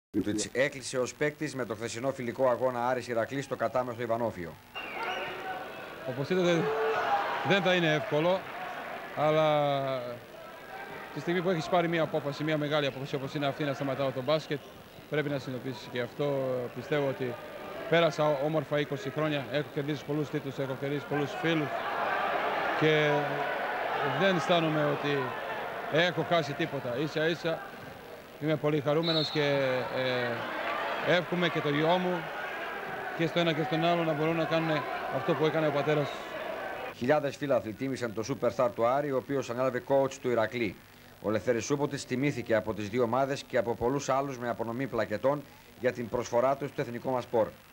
Του έκλεισε ως παίκτης με το χθεσινό φιλικό αγώνα Άρης Ηρακλής στο κατάμεστο Ιβανόφιο. Οπωσδήποτε δεν θα είναι εύκολο, αλλά τη στιγμή που έχεις πάρει μια απόφαση, μια μεγάλη απόφαση όπως είναι αυτή να σταματάω το μπάσκετ, πρέπει να συνειδητοποιήσεις και αυτό. Πιστεύω ότι πέρασα όμορφα 20 χρόνια, έχω κερδίσει πολλούς τίτλους, έχω κερδίσει πολλούς φίλους και δεν αισθάνομαι ότι έχω χάσει τίποτα. Ίσα ίσα είμαι πολύ χαρούμενος και εύχομαι και το γιο μου και στο ένα και στον άλλο να μπορούν να κάνουν αυτό που έκανε ο πατέρας. Χιλιάδες φίλαθλοι τίμησαν το Superstar του Άρη, ο οποίος ανέλαβε coach του Ηρακλή. Ο Λευθέρης Σούποτης τιμήθηκε από τις δύο ομάδες και από πολλούς άλλους με απονομή πλακετών για την προσφορά του στο εθνικό μας σπορ.